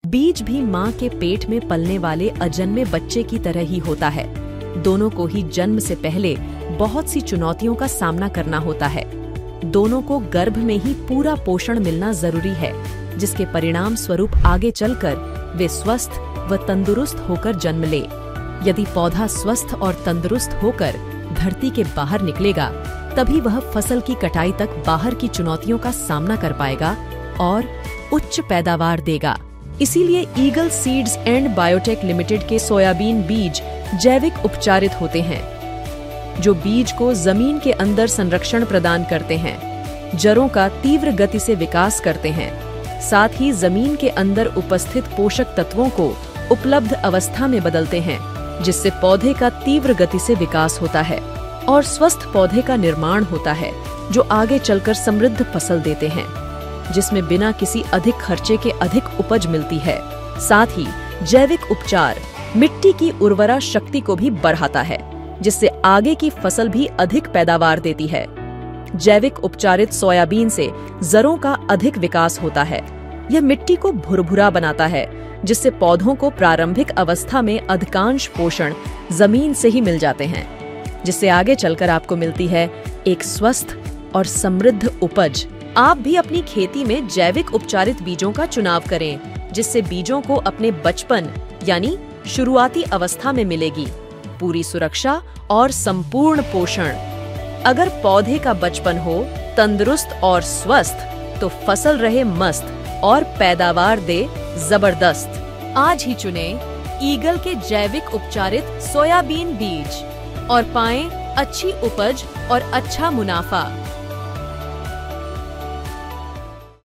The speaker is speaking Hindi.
बीज भी माँ के पेट में पलने वाले अजन्मे बच्चे की तरह ही होता है। दोनों को ही जन्म से पहले बहुत सी चुनौतियों का सामना करना होता है। दोनों को गर्भ में ही पूरा पोषण मिलना जरूरी है, जिसके परिणाम स्वरूप आगे चलकर वे स्वस्थ व तंदुरुस्त होकर जन्म ले। यदि पौधा स्वस्थ और तंदुरुस्त होकर धरती के बाहर निकलेगा, तभी वह फसल की कटाई तक बाहर की चुनौतियों का सामना कर पाएगा और उच्च पैदावार देगा। इसीलिए eagle seeds and biotech limited के सोयाबीन बीज जैविक उपचारित होते हैं, जो बीज को जमीन के अंदर संरक्षण प्रदान करते हैं, जड़ों का तीव्र गति से विकास करते हैं, साथ ही जमीन के अंदर उपस्थित पोषक तत्वों को उपलब्ध अवस्था में बदलते हैं, जिससे पौधे का तीव्र गति से विकास होता है और स्वस्थ पौधे का निर्माण होता है, जो आगे चलकर समृद्ध फसल देते हैं, जिसमें बिना किसी अधिक खर्चे के अधिक उपज मिलती है। साथ ही जैविक उपचार मिट्टी की उर्वरा शक्ति को भी बढ़ाता है, जिससे आगे की फसल भी अधिक पैदावार देती है। जैविक उपचारित सोयाबीन से जड़ों का अधिक विकास होता है। यह मिट्टी को भुरभुरा बनाता है, जिससे पौधों को प्रारंभिक अवस्था में अधिकांश पोषण जमीन से ही मिल जाते हैं, जिससे आगे चलकर आपको मिलती है एक स्वस्थ और समृद्ध उपज। आप भी अपनी खेती में जैविक उपचारित बीजों का चुनाव करें, जिससे बीजों को अपने बचपन यानी शुरुआती अवस्था में मिलेगी पूरी सुरक्षा और संपूर्ण पोषण। अगर पौधे का बचपन हो तंदुरुस्त और स्वस्थ, तो फसल रहे मस्त और पैदावार दे जबरदस्त। आज ही चुने ईगल के जैविक उपचारित सोयाबीन बीज और पाएं अच्छी उपज और अच्छा मुनाफा।